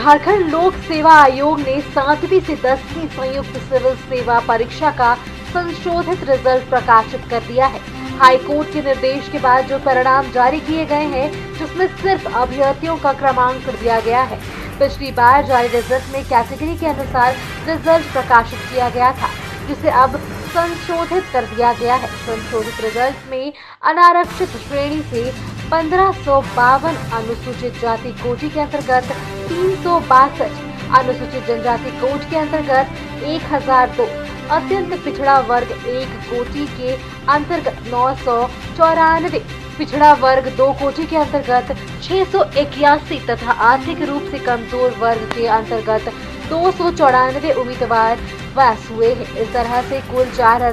झारखंड लोक सेवा आयोग ने 7वीं से 10वीं संयुक्त सिविल सेवा परीक्षा का संशोधित रिजल्ट प्रकाशित कर दिया है। हाई कोर्ट के निर्देश के बाद जो परिणाम जारी किए गए हैं, जिसमें सिर्फ अभ्यर्थियों का क्रमांक दिया गया है। पिछली बार जारी रिजल्ट में कैटेगरी के अनुसार रिजल्ट प्रकाशित किया गया था, जिसे अब संशोधित कर दिया गया है। संशोधित रिजल्ट में अनारक्षित श्रेणी से 1552, अनुसूचित जाति कोटि के अंतर्गत 362, अनुसूचित जनजाति कोटि के अंतर्गत 1002, अत्यंत पिछड़ा वर्ग 1 कोटि के अंतर्गत 994, पिछड़ा वर्ग 2 कोटि के अंतर्गत 681 तथा आर्थिक रूप से कमजोर वर्ग के अंतर्गत 294 उम्मीदवार पास हुए हैं। इस तरह से कुल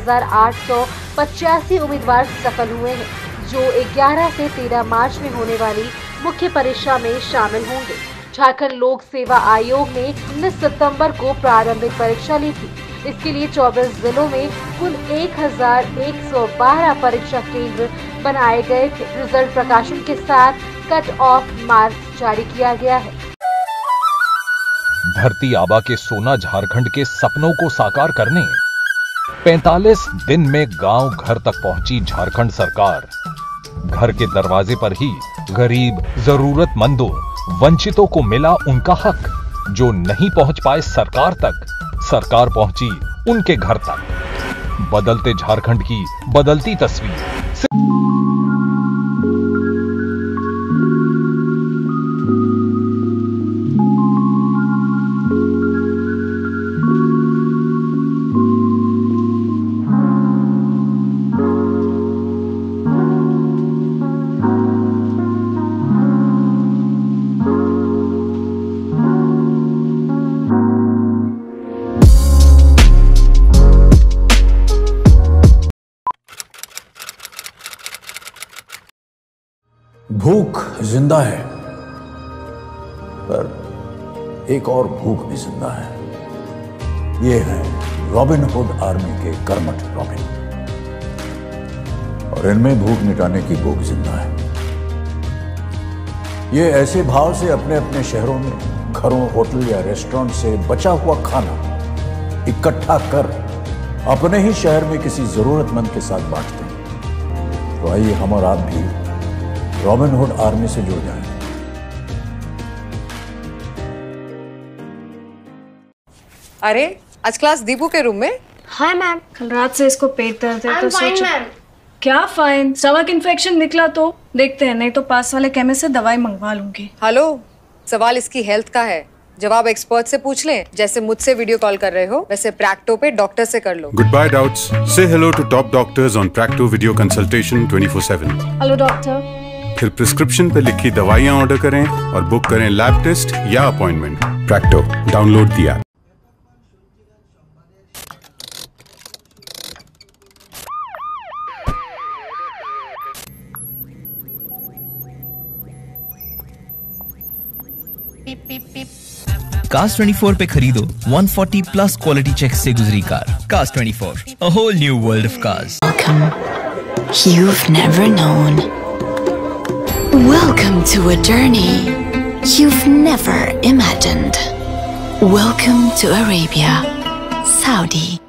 4885 उम्मीदवार सफल हुए हैं, जो 11 से 13 मार्च में होने वाली मुख्य परीक्षा में शामिल होंगे। झारखंड लोक सेवा आयोग ने 19 सितंबर को प्रारंभिक परीक्षा ली थी। इसके लिए 24 जिलों में कुल 1112 परीक्षा केंद्र बनाए गए थे। रिजल्ट प्रकाशन के साथ कट ऑफ मार्क्स जारी किया गया है। धरती आबा के सोना झारखंड के सपनों को साकार करने 45 दिन में गांव घर तक पहुंची झारखंड सरकार। घर के दरवाजे पर ही गरीब, जरूरतमंदों, वंचितों को मिला उनका हक। जो नहीं पहुंच पाए सरकार तक, सरकार पहुंची उनके घर तक। बदलते झारखंड की बदलती तस्वीर। भूख जिंदा है, पर एक और भूख भी जिंदा है। ये है रॉबिन हुड आर्मी के कर्मठ रॉबिन, और इनमें भूख मिटाने की भूख जिंदा है। ये ऐसे भाव से अपने अपने शहरों में घरों, होटल या रेस्टोरेंट से बचा हुआ खाना इकट्ठा कर अपने ही शहर में किसी जरूरतमंद के साथ बांटते हैं। तो आइए हम और आप भी रॉबिन हुड आर्मी से जुड़ जाएं। अरे आज क्लास दीपू के रूम में? हाय मैम, कल रात से इसको पेट दर्द है तो सोचो। क्या फाइन? स्टमक इन्फेक्शन निकला तो देखते हैं, नहीं तो पास वाले केमिस्ट से दवाई मंगवा लूंगी। हेलो, सवाल इसकी हेल्थ का है, जवाब एक्सपर्ट से पूछ लें। जैसे मुझसे वीडियो कॉल कर रहे हो, वैसे प्रैक्टो पे डॉक्टर से कर लो। Goodbye doubts. Say hello to top doctors on Practo video consultation 24/7. Hello doctor. फिर प्रिस्क्रिप्शन पे लिखी दवाइयाँ ऑर्डर करें और बुक करें लैब टेस्ट या appointment. Practo, download the app. Cars 24 पे खरीदो 140 प्लस क्वालिटी चेक से गुजरी car. Cars 24, a whole new world of cars. Welcome. You've never known. Welcome to a journey you've never imagined. Welcome to Arabia, Saudi.